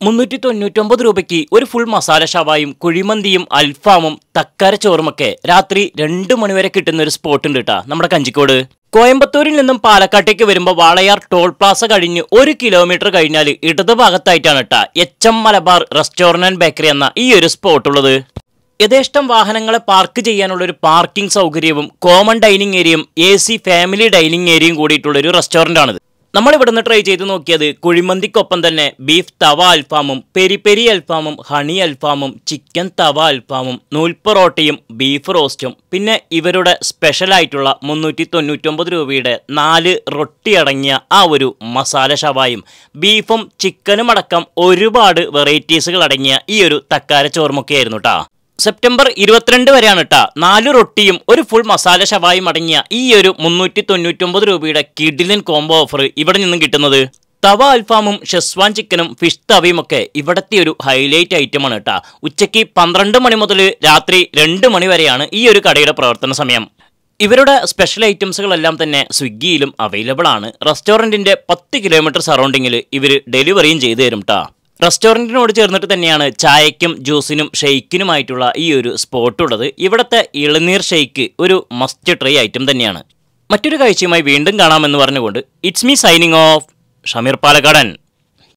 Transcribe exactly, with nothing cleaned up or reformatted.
മുന്നൂറ്റി തൊണ്ണൂറ്റൊമ്പത് രൂപയ്ക്ക് ഒരു ഫുൾ മസാല ഷവായും കുഴിമന്തിയും അൽഫാമും തക്കാര ചോറുമൊക്കെ രാത്രി രണ്ട് മണിവരെ കിട്ടുന്ന ഒരു സ്പോട്ട് ഉണ്ട് കേട്ടാ നമ്മുടെ കഞ്ചിക്കോട്. കോയമ്പത്തൂരിൽ നിന്നും പാലക്കാട്ടേക്ക് വരുമ്പോൾ വാളയാർ ടോൾ പ്ലാസ കഴിഞ്ഞ് ഒരു കിലോമീറ്റർ കഴിഞ്ഞാൽ ഇടത് ഭാഗത്തായിട്ടാണ് കേട്ടാ H M Malabar restaurant and bakery എന്ന ഈ ഒരു സ്പോട്ട് ഉള്ളത്. യഥേഷ്ടം വാഹനങ്ങളെ പാർക്ക് ചെയ്യാനുള്ള ഒരു പാർക്കിംഗ് സൗകര്യവും കോമൺ ഡൈനിങ് ഏരിയയും എ സി ഫാമിലി ഡൈനിങ് ഏരിയയും കൂടിയിട്ടുള്ള ഒരു റെസ്റ്റോറന്റ് ആണിത്. നമ്മൾ ഇവിടുന്ന് ട്രൈ ചെയ്ത് നോക്കിയത് കുഴിമന്തിക്കൊപ്പം തന്നെ ബീഫ് തവ അൽഫാമും പെരി പെരി അൽഫാമും ഹണി അൽഫാമും ചിക്കൻ തവ അൽഫാമും നൂൽപ്പൊറോട്ടയും ബീഫ് റോസ്റ്റും പിന്നെ ഇവരുടെ സ്പെഷ്യലായിട്ടുള്ള മുന്നൂറ്റി തൊണ്ണൂറ്റൊമ്പത് രൂപയുടെ നാല് റൊട്ടി അടങ്ങിയ ആ ഒരു മസാല ഷവായും ബീഫും ചിക്കനും അടക്കം ഒരുപാട് വെറൈറ്റീസുകൾ അടങ്ങിയ ഈ ഒരു തക്കാര ചോറുമൊക്കെ ആയിരുന്നു കേട്ടോ. സെപ്റ്റംബർ ഇരുപത്തിരണ്ട് വരെയാണ് കേട്ടാ നാല് റൊട്ടിയും ഒരു ഫുൾ മസാല ഷവായും അടങ്ങിയ ഈ ഒരു മുന്നൂറ്റി തൊണ്ണൂറ്റൊമ്പത് രൂപയുടെ കിഡിലൻ കോംബോ ഓഫർ ഇവിടെ നിന്നും കിട്ടുന്നത്. തവ അൽഫാമും ഷെസ്വാൻ ചിക്കനും ഫിഷ് തവയും ഒക്കെ ഇവിടത്തെ ഒരു ഹൈലൈറ്റ് ഐറ്റമാണ് കേട്ടാ. ഉച്ചയ്ക്ക് പന്ത്രണ്ട് മണി മുതൽ രാത്രി രണ്ട് മണി വരെയാണ് ഈ ഒരു കടയുടെ പ്രവർത്തന സമയം. ഇവരുടെ സ്പെഷ്യൽ ഐറ്റംസുകളെല്ലാം തന്നെ സ്വിഗ്ഗിയിലും അവൈലബിൾ ആണ്. റെസ്റ്റോറൻറ്റിൻ്റെ പത്ത് കിലോമീറ്റർ സറൗണ്ടിങ്ങിൽ ഇവർ ഡെലിവറിയും ചെയ്തു തരും കേട്ടോ. റെസ്റ്റോറൻറ്റിനോട് ചേർന്നിട്ട് തന്നെയാണ് ചായയ്ക്കും ജ്യൂസിനും ഷെയ്ക്കിനുമായിട്ടുള്ള ഈ ഒരു സ്പോട്ട് ഉള്ളത്. ഇവിടുത്തെ ഇളനീർ ഷെയ്ക്ക് ഒരു മസ്റ്റ് ട്രൈ ഐറ്റം തന്നെയാണ്. മറ്റൊരു കാഴ്ചയുമായി വീണ്ടും കാണാമെന്ന് പറഞ്ഞുകൊണ്ട് it's me signing off Shameer പാലക്കാടൻ.